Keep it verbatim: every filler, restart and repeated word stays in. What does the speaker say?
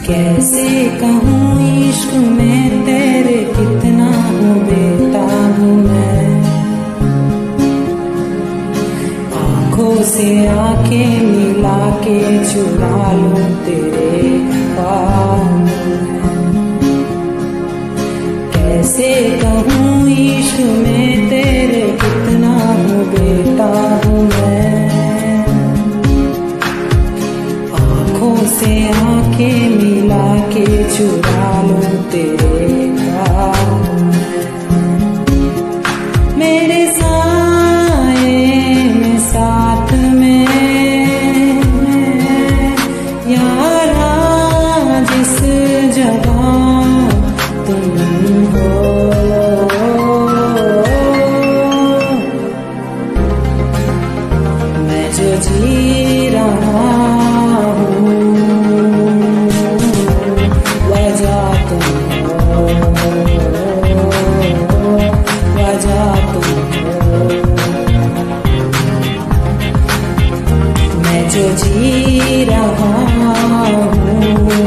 कैसे कहूँ इश्क में तेरे कितना हूँ बेताब मैं, आँखों से आंखें मिला के चुरा लूं तेरे ख्वाब में। कैसे कहूँ इश्क में तेरे कितना हूँ बेताब मैं, आँखों से आंखें मिला के चुरा लूं तेरे ख्वाब में। मेरे साए में साथ में यारा जिस जगह तुम हो, मैं जो जी रहा जी रहा हूँ,